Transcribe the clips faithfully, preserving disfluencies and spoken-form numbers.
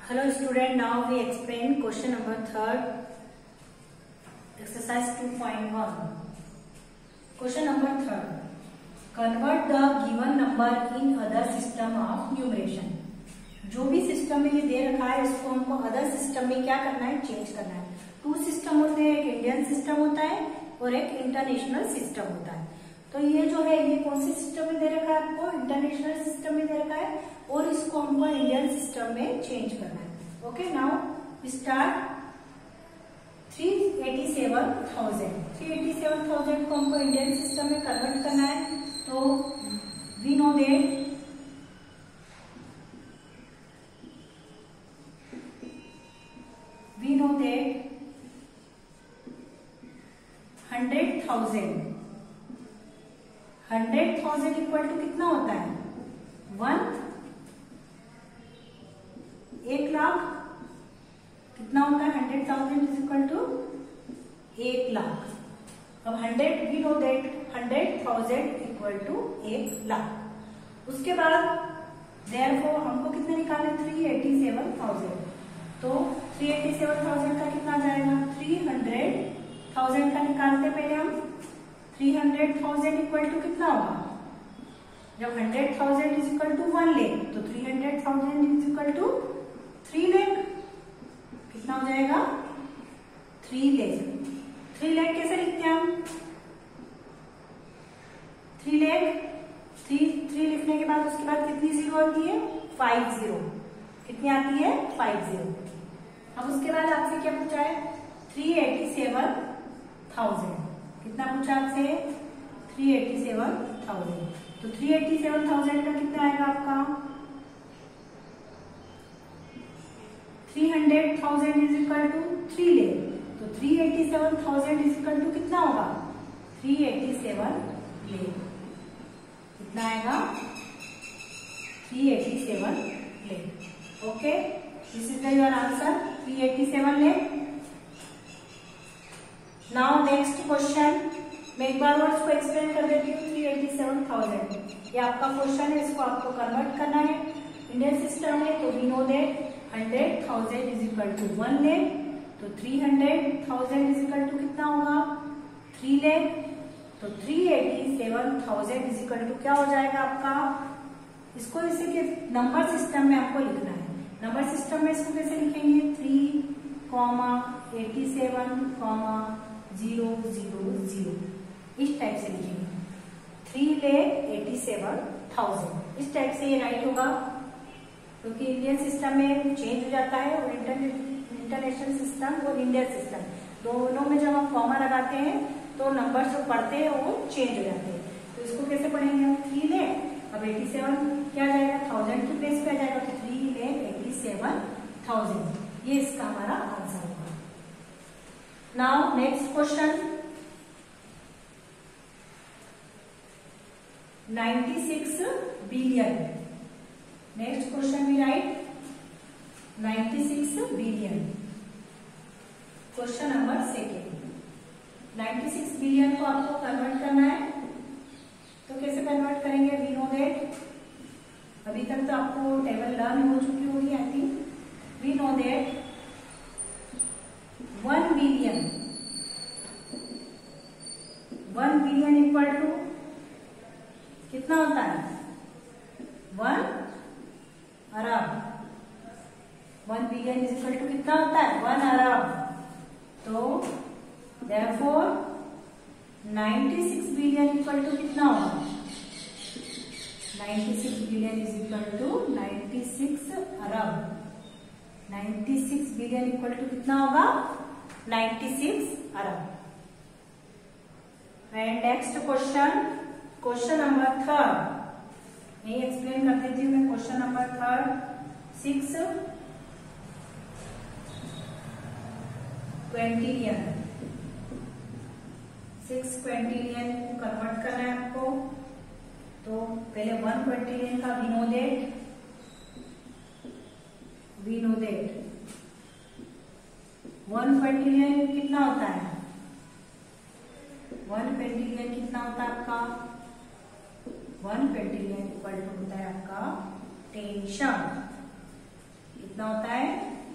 Hello student, now we explain question number third, exercise two point one. Question number third. Convert the given number in other system of numeration. जो भी system में ये दे रखा है इसको हमको other system में क्या करना है, चेंज करना है. टू सिस्टम होते हैं, एक इंडियन सिस्टम होता है और एक इंटरनेशनल सिस्टम होता है. तो ये जो है ये कौन सी सिस्टम में दे रखा है आपको, इंटरनेशनल सिस्टम में दे रखा है और इसको हमको इंडियन सिस्टम में चेंज करना है. Okay, now start. Three eighty seven thousand three eighty seven thousand को हमको इंडियन सिस्टम में कन्वर्ट करना है. तो we know that we know that hundred thousand hundred thousand equal to कितना होता है, वन. एक लाख कितना होता है, hundred thousand is equal to एक लाख. अब hundred we know that hundred thousand equal to एक लाख. उसके बाद देयरफॉर हमको कितने निकालना है, थ्री एटी सेवन थाउजेंड. तो थ्री एटी सेवन थाउजेंड का कितना जाएगा, थ्री हंड्रेड थाउजेंड का निकालते पहले हम. Three hundred thousand equal to कितना होगा, जब hundred thousand is equal to one lakh तो three hundred thousand is equal to three lakh. कितना हो जाएगा, थ्री लेख. थ्री लेख कैसे लिखते हैं हम, थ्री लेख थ्री थ्री लिखने के बाद उसके बाद कितनी जीरो आती है, फाइव जीरो. कितनी आती है, फाइव जीरो. अब उसके बाद आपसे क्या पूछा है, थ्री एटी सेवन थाउजेंड. कितना पूछा आपसे, थ्री एटी सेवन थाउजेंड. तो थ्री एटी सेवन थाउजेंड का कितना आएगा आपका, three hundred thousand is equal to three lakh. तो three eighty seven thousand is equal to कितना होगा, थ्री एटी सेवन लेख. कितना आएगा, three eighty seven lakh. Okay, this is your answer, three eighty seven lakh. Now next question, मैं एक बार और इसको explain कर देती हूँ. थ्री एटी सेवन थाउजेंड ये आपका क्वेश्चन है, इसको आपको कन्वर्ट करना है. इंडियन सिस्टम है तो we know that hundred thousand is equal to one lakh. तो three hundred thousand is equal to कितना होगा, थ्री लेख. तो three eighty seven thousand is equal to क्या हो जाएगा आपका, इसको जैसे कि नंबर सिस्टम में आपको लिखना है. नंबर सिस्टम में इसको कैसे लिखेंगे, three comma eighty seven comma zero zero zero, इस टाइप से लिखेंगे. Three lakh eighty seven thousand इस टाइप से ये राइट होगा, क्योंकि तो इंडियन सिस्टम में चेंज हो जाता है और इंटरनेशनल सिस्टम और इंडियन सिस्टम दोनों में जब हम कॉमा लगाते हैं तो नंबर जो पढ़ते हैं वो चेंज हो जाते हैं. तो इसको कैसे पढ़ेंगे हम, थ्री लेख अब एटी सेवन क्या जाएगा, थाउजेंड के प्लेस पे आ जाएगा. तो three lakh eighty seven thousand, ये इसका हमारा आंसर होगा. Now next question, ninety six billion. Next question we write ninety six billion. Question number second, ninety six billion को आपको कन्वर्ट करना है. तो कैसे कन्वर्ट करेंगे, वी नो दैट अभी तक तो आपको टेबल लर्न हो चुकी होगी I think. We know that one billion one billion equal to कितना होता है, वन अरब. One billion is equal to कितना होता है, वन अरब. तो therefore ninety six billion equal to कितना होगा, ninety six billion is equal to ninety six अरब. Ninety six billion equal to कितना होगा, नाइन्टी सिक्स अरब. And next question, question number third, मैं एक्सप्लेन कर देती हूँ. मैं question number third, six quintillion six quintillion को कन्वर्ट करना है आपको. तो पहले वन क्विंटिलियन का we know that we know that one quintillion कितना होता है, वन क्विंटिलियन कितना होता है आपका, वन क्विंटिलियन इक्वल टू होता है आपका टेंशन. कितना होता है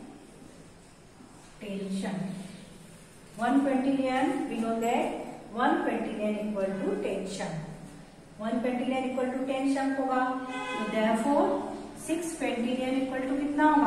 टेंशन। One quintillion we know that one quintillion equal to टेंशन। वन क्विंटिलियन इक्वल टू टेंशन होगा, तो therefore six quintillion equal to कितना होगा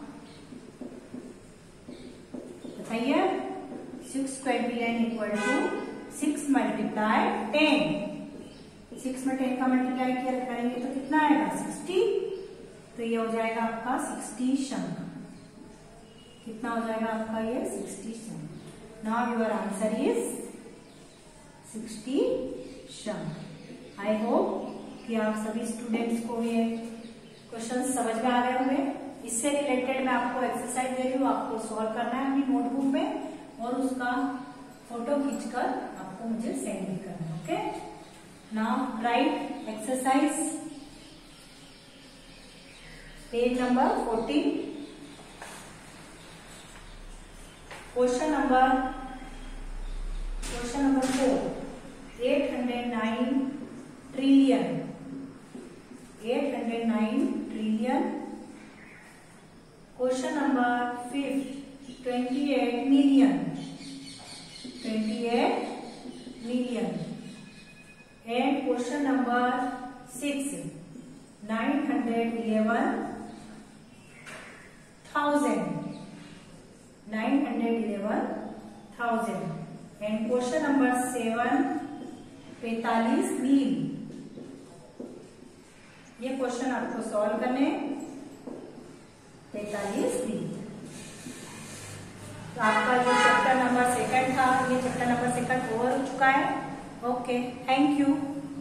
बताइए। Six quintillion equal to six multiply ten. Six में टेन का मल्टीप्लाई किया करेंगे तो कितना आएगा सिक्सटी। तो ये हो जाएगा आपका सिक्सटी शंख। कितना हो जाएगा आपका ये सिक्सटी शंख। Now your answer is sixty shankh. I hope कि आप सभी स्टूडेंट्स को ये क्वेश्चन समझ में आ गए होंगे। इससे रिलेटेड मैं आपको एक्सरसाइज दे रही हूँ, आपको सॉल्व करना है अपनी नोटबुक में और उसका फोटो खींचकर आपको मुझे सेंड भी करना है। Okay, now write exercise page number fourteen. Question number question number four. Eight hundred nine trillion eight hundred nine trillion. Question number fifth twenty eight million twenty eight million. And question number six nine hundred eleven thousand nine hundred eleven thousand. And question number seven पैतालीस मील। ये question आपको solve करने पैतालीस मील। तो आपका जो chapter number second था ये चैप्टर नंबर सेकंड ओवर हो चुका है। Okay, thank you.